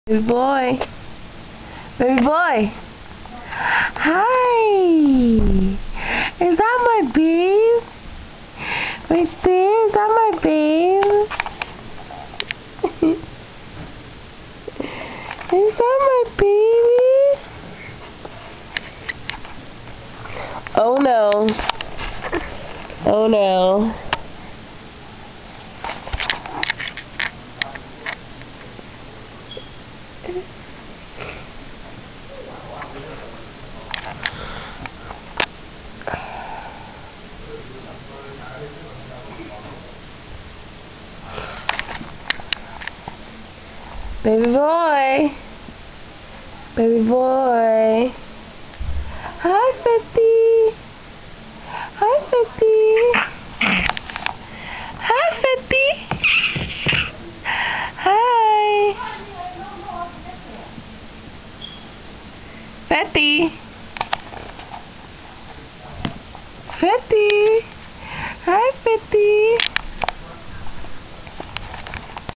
Baby boy. Baby boy. Hi. Is that my babe? Right there? Is that my babe? Is that my baby? Oh no. Oh no. Baby boy. Baby boy. Hi, Fetty. Hi, Fetty. Hi, Fetty. Hi. Fetty. Fetty. Hi, Fetty.